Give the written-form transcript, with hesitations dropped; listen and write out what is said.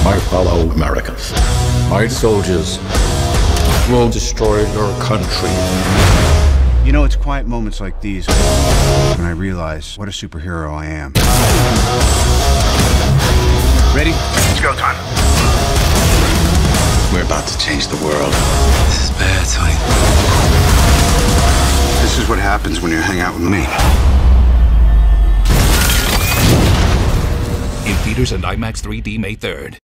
My fellow Americans, my soldiers will destroy your country. You know, it's quiet moments like these when I realize what a superhero I am. Ready? It's go time. We're about to change the world. This is bad, Tony. This is what happens when you hang out with me. In theaters and IMAX 3D May 3rd.